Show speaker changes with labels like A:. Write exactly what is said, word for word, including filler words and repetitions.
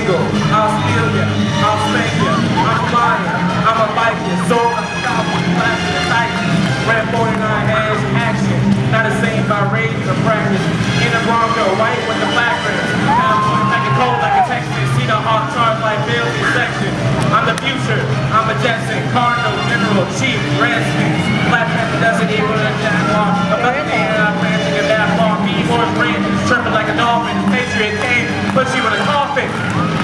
A: eagle. I'll steal ya. I'll spank ya. I'm a lion. I'm a Viking. Soul like a cowboy. Flash in the Titan. Red forty-nine has action. Not the same by rage or practice. In the Bronco, white with the black rims. Cowboy like a cold like a Texan. See the hawk charge like Bill's section. I'm the future. I'm a Jetson. Cardinal, General, Chief, Redskins. Black Panther doesn't equal a Jaguar. I'm not the man I'm planting in that farm. B-Horse brand. Chirping like a dolphin. Patriot came. Put you in a coffin.